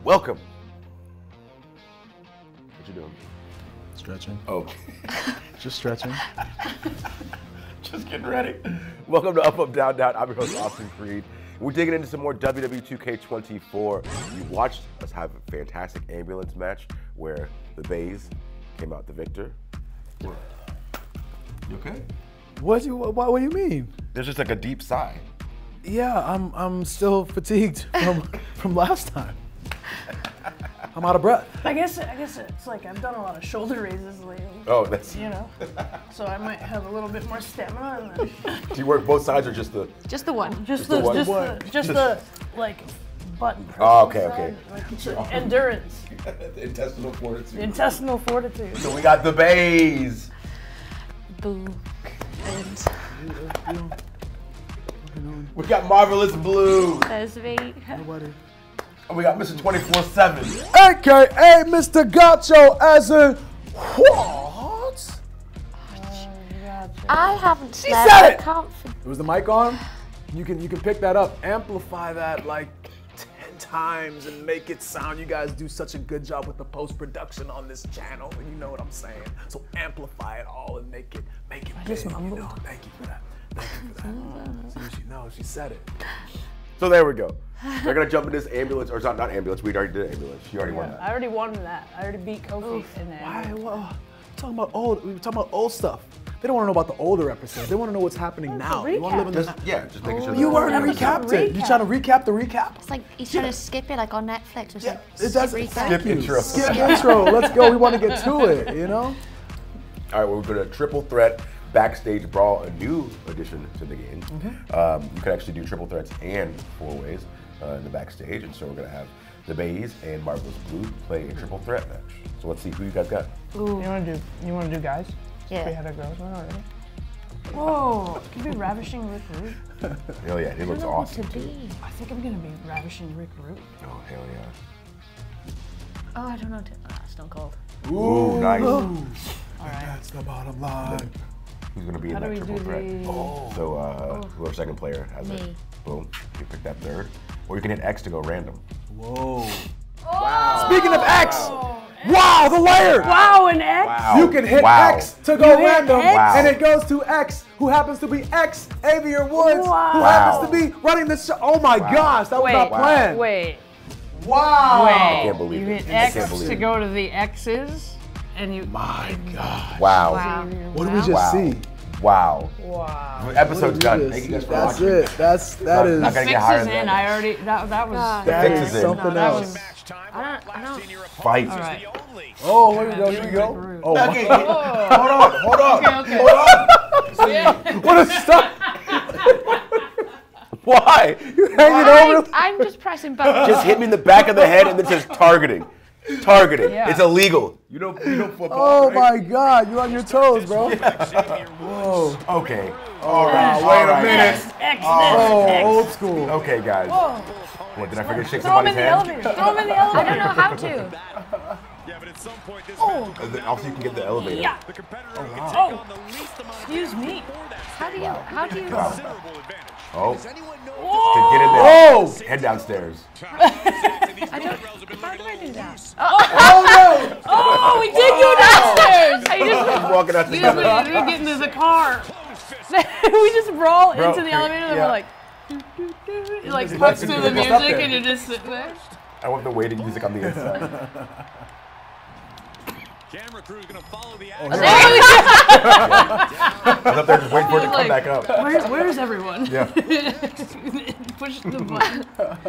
Welcome. What you doing? Stretching. Oh. Just stretching. Just getting ready. Welcome to Up, Up, Down, Down. I'm your host, Austin Creed. We're digging into some more WWE 2K24. You watched us have a fantastic ambulance match where the Bays came out the victor. You okay? What do you mean? There's just like a deep sigh. Yeah, I'm still fatigued from last time. I'm out of breath. I guess it's like I've done a lot of shoulder raises lately. Oh, that's. You know, so I might have a little bit more stamina. And Do you work both sides or just the? Just the one. just the one? the like button. Oh, pressing okay. side, like, endurance, Intestinal fortitude. intestinal fortitude. So we got the Bays. Boo. And We got Marvelous Blue. there's me. Nobody. And we got Mr. 24/7. AKA Mr. Gacho, as in what? I haven't She slept. said I it! can't. Was the mic on? You can pick that up, amplify that like 10 times, and make it sound. You guys do such a good job with the post-production on this channel, and you know what I'm saying. So amplify it all and make it big. just You mumbled. know, thank you for that. Thank you for that. See, she said it. So there we go. They're gonna jump in this ambulance, or it's not ambulance. We already did ambulance. You already won I that. already won that. I already beat Kofi in that. Why? Well, we were talking about old stuff. They don't want to know about the older episodes. They want to know what's happening now. You want to live in the Just making sure. You that- already Episode recapped it. You recap. trying to recap the recap? It's like he's trying to skip it, like on Netflix or something. It does. Skip Thank recap. Skip you. intro. Skip intro. Let's go. We want to get to it. You know. All right, well, we're gonna triple threat backstage brawl, a new addition to the game. You can actually do triple threats and four ways in the backstage, and so we're gonna have the Bays and Marvelous Blue play a triple threat match. So let's see who you guys got. You wanna do guys? Yeah. We had a girls one already. Whoa, could be Ravishing Rick Root. Hell yeah, he looks awesome To too. be. I think I'm gonna be Ravishing Rick Root. Oh hell yeah. Oh, I don't know. Stone Cold. Ooh, nice. All right. That's the bottom line. Who's gonna be in How do that we triple do threat? the? So whoever second player has it, Me. boom, you pick that third, or you can hit X to go random. Whoa. Wow. Speaking of X, wow, the layer. Wow, an X. Wow. You can hit Wow. X to go hit random, X? Wow. and it goes to X, who happens to be X Xavier Woods, Wow. who Wow. happens to be running the show. Oh my gosh, that was Wait, not planned. Wait. Wow. I can't believe You it. hit I X can't believe to it. go to the X's, and you. My God. Wow. Wow. What did we just Wow. see? Wow. Wow. The episode's What did we done. just Thank you see? guys for That's watching. it. That is. Not gonna Fix get higher is than in. that. I already. That was. God. That Fix is is in. something that else. was. I don't. Fight. All right. Oh, here we go. Here we go. Oh, Okay. my. Hold on. Okay. What a stop. Why? You hanging over? I'm just pressing buttons. Just hit me in the back of the head and then says targeting. Targeting. Yeah. It's illegal. You know football. Oh right? my God, you're on your toes, bro. Whoa. Okay. All right. Wait all a right. minute. X. Oh, old school. Okay, guys. Whoa. What, did I forget to shake Throw him somebody's in the hand? elevator. Throw him in the I elevator. don't know how to. And then also you can get the elevator. Yeah. Oh. Excuse me. How do you? Oh. Whoa. Can get in there. Oh. Head downstairs. I don't. How do I do that? Oh, we did go downstairs. I just. He's walking out We the didn't get into the car. We just roll Bro, into the elevator and yeah. we're like. It like cuts to the People music stop there. and you just sit there. I want the waiting music on the inside. Camera crew's gonna follow the I was up there just waiting for it to come Like- back up. Where's everyone? Yeah. Push the button.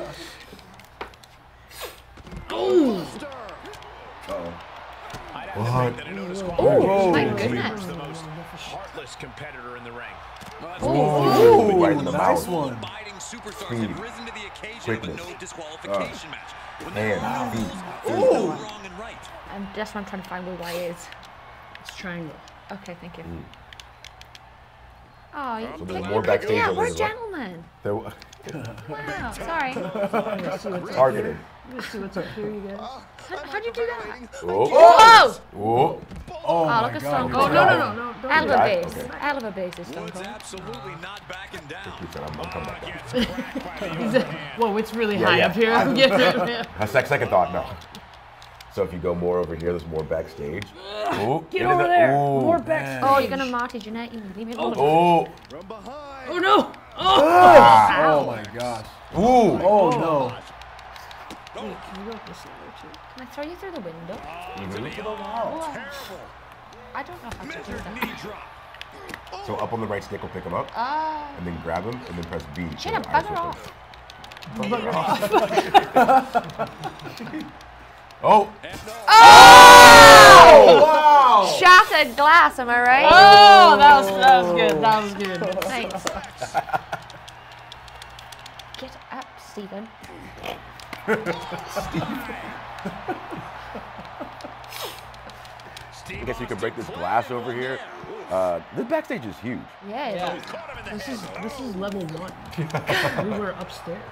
What? My goodness. the most heartless competitor in the ring. Ooh, right in the Nice mouth. one. Abiding superstars Speed. have risen to the occasion Quickness. with a no disqualification match. When Hands, feet. there's no wrong and right. That's what I'm trying to find where Y is. It's triangle. Okay, thank you. Oh, you So there's picked- more you picked backstage me out. over We're there, right? gentlemen. There- Wow, sorry. Targeted. Let's see what's up here, you guys. How'd you do that? Oh. Whoa! Oh. Oh my look at God. Stone Oh, Cold. no. Don't Hell of a Okay. base. Hell of a base is Stone Woods Cold. absolutely not backing down. He said, I'm coming back down. Gets cracked by the Whoa, it's really Yeah, high yeah. up here. A second thought, no. So if you go more over here, there's more backstage. Ooh, Get into over the- there. ooh. More back. Oh, you're gonna Marty Jannetty. Leave me alone. Oh, Oh no. Oh. Oh my gosh. ooh. Oh no. Can I throw you through the window? I don't know how to do that. So up on the right stick will pick him up, and then grab him, and then press B. Shut up, bugger off. Oh, Wow. Shattered glass, am I right? Oh, that was good. That was good. Thanks. Get up, Stephen. I guess you can break this glass over here. The backstage is huge. Yeah. This is level 1. We were upstairs.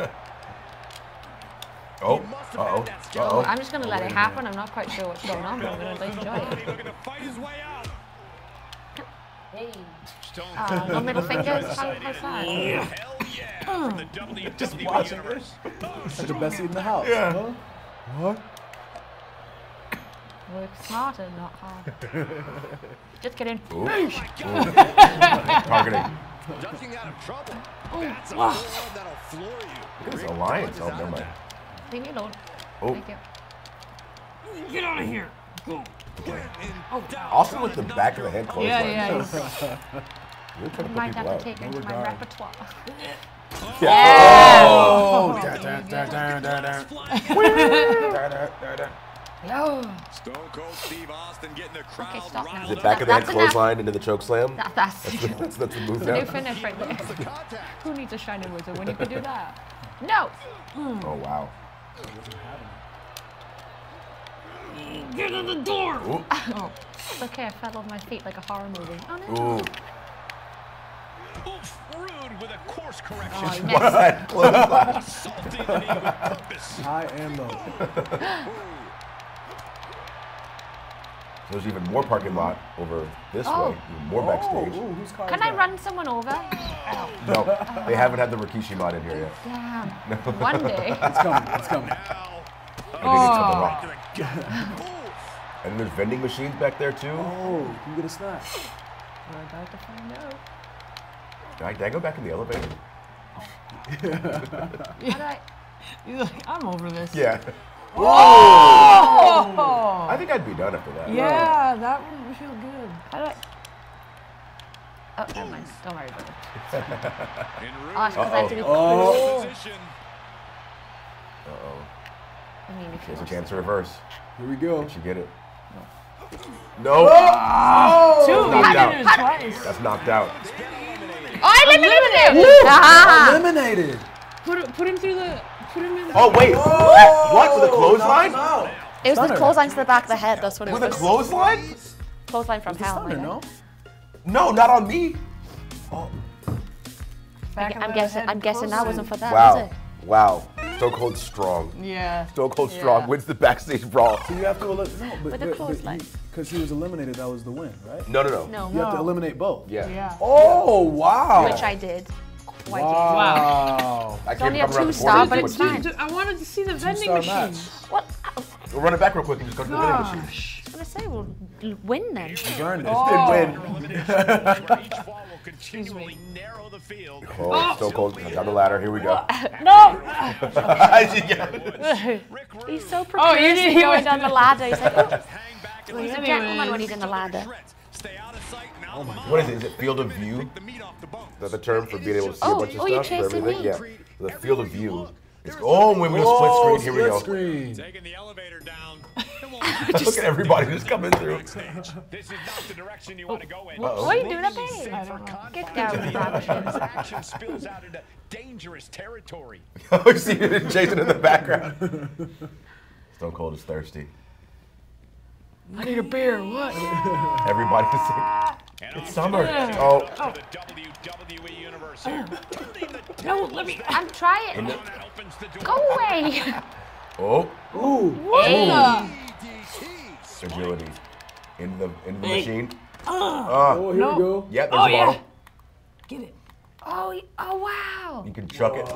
Oh, uh-oh, uh-oh. I'm just gonna let it happen. I'm not quite sure what's going on, but I'm gonna enjoy it. Looking to fight his way out. Hey. Stone No middle fingers. High five. Hell yeah. From the WWE watching Universe. That's the best seat in the house. Yeah. Huh? What? Work smarter, not hard. Just kidding. Ooh. Targeting. Ducking out of trouble. That's a one that'll floor you. Look at this alliance. Oh, never mind. Leave me alone. Oh. Thank you. Get out of here. Go. Austin with the back of the head close. Yeah. Really trying to put Might people have out. to take it into my repertoire. Oh. Stone Cold Steve Austin getting the crowd Okay, stop now. riled Is it up. back of the head That's enough. clothesline into the choke slam? That's That's the move the new now. finish right there. Who needs a shining wizard when you can do that? No. Oh, wow. Get in the door. Ooh. Oh, it's okay. I fell off my feet like a horror movie. Oh no. Ooh. Oof, rude with a course correction. Oh, What's next. that clothesline? Assaulting the knee with purpose. High and low. There's even more parking lot over this Oh. way, even more backstage. Ooh, whose car Can is I that? run someone over? No, they haven't had the Rikishi mod in here yet. Damn. One day. It's coming. It's coming. I think it's on the rock. And then there's vending machines back there too. Oh, you get a snack. We're about to find out. Did I go back in the elevator? How do I? He's like, I'm over this. Yeah. Oh. I think I'd be done after that. Yeah, that would feel good. How do I? Oh, never mind. Don't worry about it. En Oh, it's because I have to do Oh. route position. Uh-oh. I mean, if you There's a chance to reverse. Here we go. Did you get it? No. Two. Knocked I out. did it twice. That's knocked out. Oh, I eliminated him! Ah! Eliminated. Put him through the. Put him in. Oh, wait. What? With a clothesline? It was the Stunner. clothesline to the back of the head. That's what it With a was. clothesline? Clothesline from hell. Stunner, my no? God. No, not on me. Back of I'm the guessing. head I'm guessing that closely. wasn't for that, was Wow. it? Wow. Stone Cold strong. Yeah. Stone Cold strong Yeah. wins the backstage brawl. So you have to eliminate. No, With a clothesline. because he was eliminated, that was the win, right? No. No. You have to No. eliminate both. Yeah. Yeah. Oh wow. Which I did. Quite Wow. I can't only a come around the two-star, corner. but and it's see what fine. team. I wanted to see the vending Two-star machine. What? We'll run it back real quick and just go to the vending machine. Gosh. I was gonna say we'll win then. Burned it. Did win. Where each fall will continually narrow the field. Oh, Stone Cold down the ladder. Here we go. No! Rick Rude He's so Oh, you precarious didn't hear going what- down the ladder. He's like, oh, hang back and he's a let gentleman when he's in the ladder. shreds. Stay out of sight and out of mind. What is it? Is it field of view? The meat off the bones. Is that the term for being able to see Oh, a bunch of oh, you're stuff? For chasing everything? me. Yeah. The field of view. It's, oh, we're going to split screen. Here we split go. Screen. Taking the elevator down. Look at everybody just coming through. This is not the direction you want to go in. what are you doing up Safe there? for confines. Get down with the rabbit shins. Action spills out into dangerous territory. Oh, see Jason in the background. Stone Cold is thirsty. I need a beer. What? Everybody's like, And it's off summer. to Oh, the WWE Universe here. No, let me. I'm trying. That opens the door. Go away. oh, Ooh. Hey. agility. Into the machine. Oh, here No. we go. Yeah, there's Oh, a yeah. bottle. Get it. Oh wow. You can chuck it.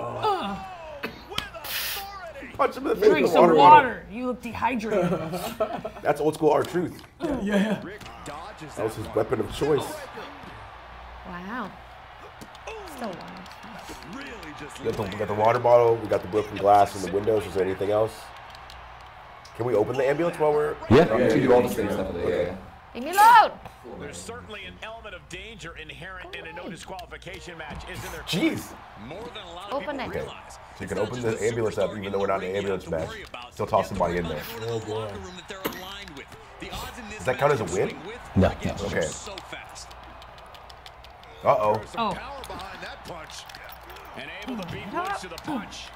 Punch him in the face Drink with a some bottle. water. You look dehydrated. That's old school R-Truth. Yeah. That was his weapon of choice. Wow. Still one. We got the water bottle, we got the broken glass in the windows. Is there anything else? Can we open the ambulance while we're... Yeah, you can do all the same stuff with it. Yeah. Leave me alone. There's certainly an element of danger inherent in a no disqualification match, isn't there? Jeez. More than a lot of Open people it. realize. So you can open the ambulance up even though we're not in an ambulance match. Still toss somebody in there. Oh boy. Does that count as a win? No. Okay. So fast. Uh-oh. Oh. Power behind that punch. And able to beat Woods to the punch.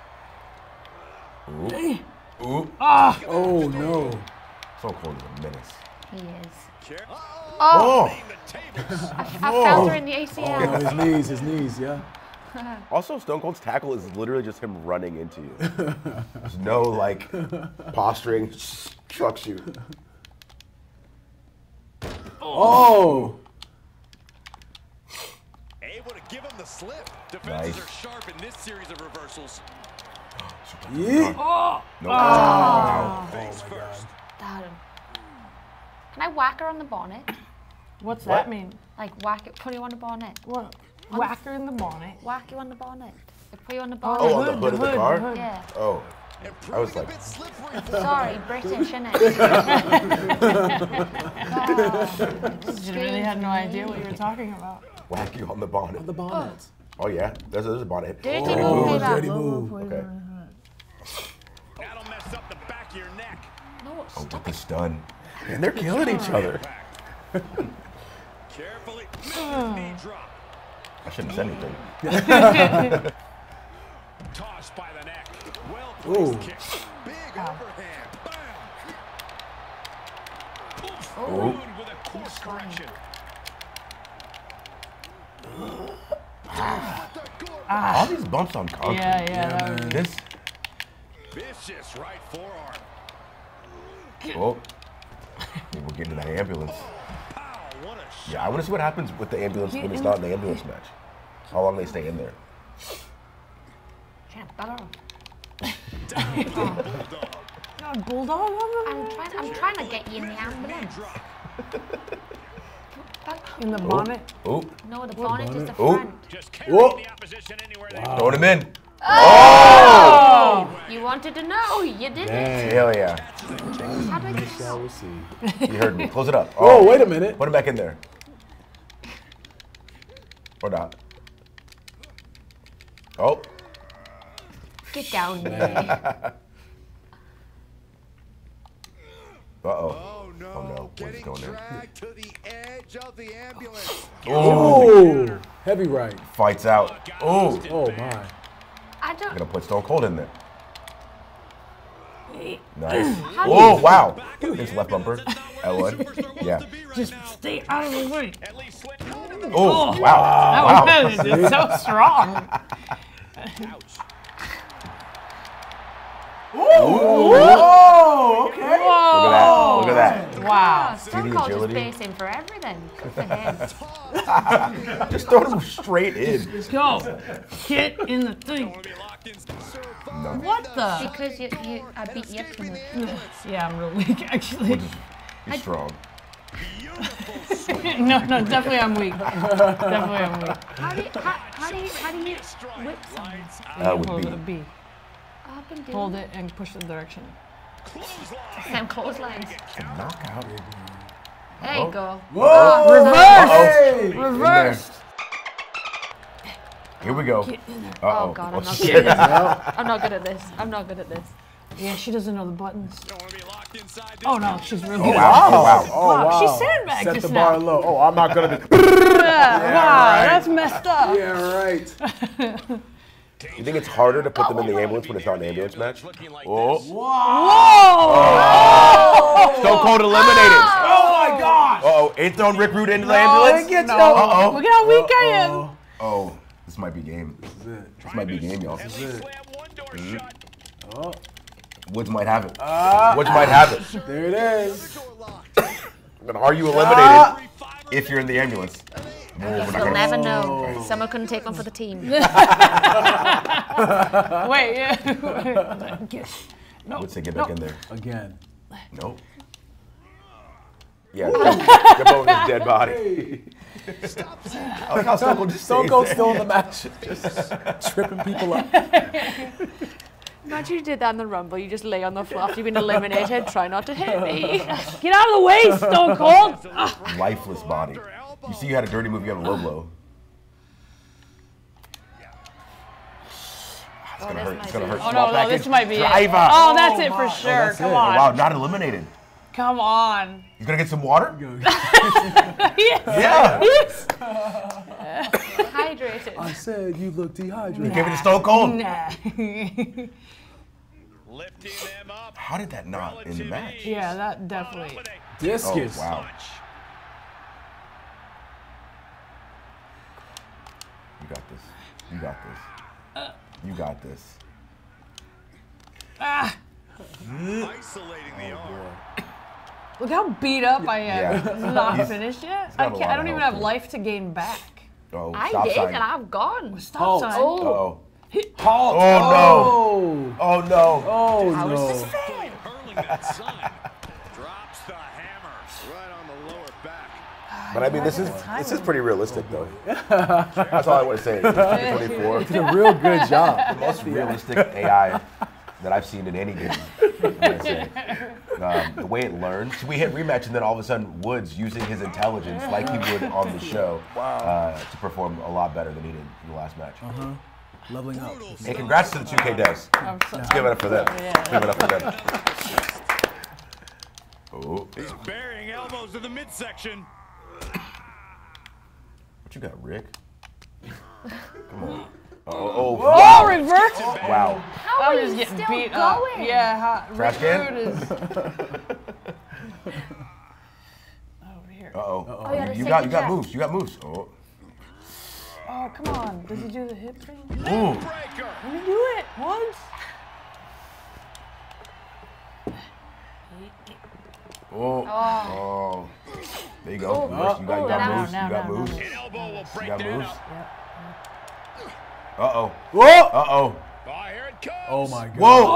Ooh. Oh, no. So Cold is a menace. He is. Oh! I felt her in the ACL. Oh, his knees, yeah. Also, Stone Cold's tackle is literally just him running into you. There's no, like, posturing, just trucks you. Oh. Able to give him the slip. Defenses Nice. are sharp in this series of reversals. Yeah. No. Face first. Darn. Can I whack her on the bonnet? What's What? that mean? Like whack it, put you on the bonnet. What? Whacker in the bonnet. Whack you on the bonnet. Like, put you on the bonnet. Oh, on the hood of the car? hood. Yeah. Oh. I was like, Sorry, British, innit? You really had no idea what you were talking about. whack you on the bonnet. The bonnet. Oh, yeah? There's a bonnet. Dirty move, hey, Dirty that. move. Okay. That'll mess up the back of your neck. No, Oh, stop with the stun. And they're killing each other. Carefully. Knee drop. I shouldn't have said anything. Tossed by the neck. Well Ooh. placed kick. Big overhand. Bam. Ooh. Rude with a course correction. All these bumps on concrete. Yeah, that was- This. Vicious right forearm. Oh. We're getting to that ambulance. Pow. What a shot. Yeah, I want to see what happens with the ambulance when it's not in the ambulance match. How long they stay in there. Can't better. Got a bulldog on I'm trying to get you in the ambulance. in the bonnet. Oh, No, the bonnet is the Oh. front. Just carry Whoa. the opposition anywhere they throwing him in. You wanted to know, you didn't. Hell yeah. How do I get Shall out? we see? You heard me. Close it up. Oh, wait a minute. Put him back in there. Or not. Oh. Get down there. Uh-oh. Oh no, Oh, no. Where's getting it going in? dragged to the edge of the ambulance. Oh, heavy right. Fights out. Oh. Oh my. I don't. Gonna put Stone Cold in there. Nice. How do Oh, wow. His left bumper. L1. Yeah. Just stay out of the way. at least slip. Oh, wow. That was it's so strong. Oh, okay. Whoa. Look at that. Wow. Stone the Cold is agility? basing for everything. Good for him. Just throw him straight in. Let's go. Get in the thing. Be locked in. What the? Because I beat you up too much. Yeah, I'm real weak actually. He's strong. No, definitely I'm weak. Definitely I'm weak. How do you whip someone? With Hold B. it, B. I've been doing Hold it and push the direction. Sam clotheslines. Knockout. There you go. Reverse! Hey. Reverse! Here we go. Oh God, I'm not shit. good at this. I'm not good at this. I'm not good at this. Yeah, she doesn't know the buttons. Don't want to be locked inside this. Oh no, she's really Oh, good. wow. Oh, wow. Oh, Wow, wow. she sandbagged Set just the bar now. low. Oh, I'm not gonna be. Wow, that's messed up. Yeah, right. You think it's harder to put them in the ambulance when it's not an ambulance match? Looking like Oh. this. Whoa! Stone Cold eliminated. Oh my God. Uh-oh. Ain't throwing Rick Rude into the ambulance? Uh-oh. Look at how weak I am. Oh. This might be game. This might be game, y'all. At least slam one door shut. Woods might have it. Woods might have it. There it is. But are you eliminated if you're in the ambulance? You'll never know. Someone couldn't take one for the team. Wait, yeah. I would say get back in there. Again. Nope. Yeah, jump over his dead body. I like how Stone Cold just Stone stays Cold's there. still in the match, just tripping people up. Imagine you did that in the Rumble. You just lay on the floor after you've been eliminated. Try not to hit me. Get out of the way, Stone Cold. Lifeless body. You see, you had a dirty move. You have a low blow. It's gonna hurt. It's gonna hurt. Oh, Small no, package. this might be it. Driver. Oh, that's it for sure. that's Come it. on. Wow, not eliminated. Come on. He's gonna get some water. Yes. Yeah. Yes. Hydrated. I said you look dehydrated. Give it to Stone Cold. Nah. Lifting them up. How did that not in the match? Yeah, that definitely. Discus. Oh, wow. You got this. You got this. You got this. Isolating the arm. Look how beat up I am. Yeah. It's not He's- finished yet. got a lot I don't of even health, have too. life to gain back. Oh, I stop did, sign. and I'm gone. Stop Halt. sign. Oh, Uh-oh. Halt. Oh, Oh. Oh, no. Oh how is this no. fair? Hurling that sign. Drops the hammer. Right on the lower back. But I mean, this is pretty realistic, though. That's all I want to say. 24. Did a real good job. Most realistic AI that I've seen in any game. I'm gonna say. The way it learns. So we hit rematch, and then all of a sudden, Woods using his intelligence, like he would on the show, to perform a lot better than he did in the last match. Leveling up. Hey, congrats to the 2K devs. Let's give it up for them. Give it up for them. Oh, He's burying elbows in the midsection. what you got, Rick? Come on. Oh, Oh, wow. reverse. Wow. How I'm are just you getting still beat up. going? Yeah, Trash can? Rick Rude is over here. Uh-oh. yeah, You the got second moves. You got moves. Oh. Oh, come on. Does he do the hip thing? Ooh. Breaker. Let me do it once. Oh. Oh. There you go. You got now, moves. now, You got now, moves. now. An elbow will You break got that moves. up. Uh-oh. Whoa. Uh-oh. Oh, here it comes. Oh my god. Whoa.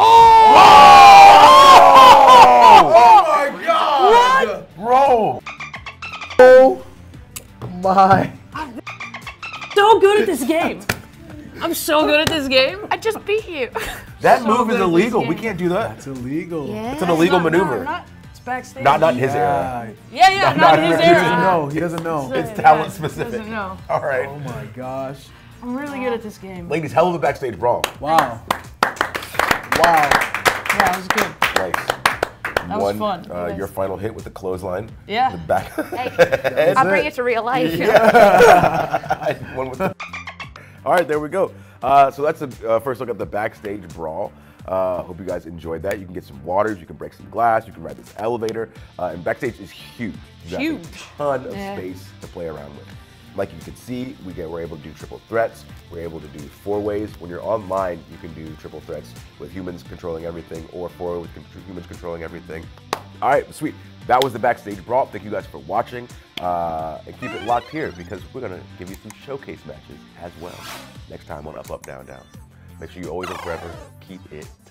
Oh my God. Bro. Oh my. So good at this game. I'm so good at this game. I just beat you. That move good is at this illegal. We game. can't do that. It's illegal. It's an illegal maneuver. It's backstage. Not in his era. Yeah, not in his He He doesn't era. know. He doesn't know. It's talent specific. Doesn't know. All right. Oh my gosh. I'm really good at this game. Ladies, hell of a backstage brawl. Wow. Wow. Yeah, it was good. Nice. That was fun. You guys- Your final hit with the clothesline. Yeah. The back. Hey, I'll bring it to real life. One with the All right, there we go. So that's the first look at the backstage brawl. Hope you guys enjoyed that. You can get some waters, you can break some glass, you can ride this elevator. And backstage is huge. You got Huge. a ton of Yeah. space to play around with. Like you can see, we're able to do triple threats. We're able to do 4-ways. When you're online, you can do triple threats with humans controlling everything, or 4 with humans controlling everything. All right, sweet. That was the backstage brawl. Thank you guys for watching. And keep it locked here because we're gonna give you some showcase matches as well next time on Up, Up, Down, Down. Make sure you always and forever keep it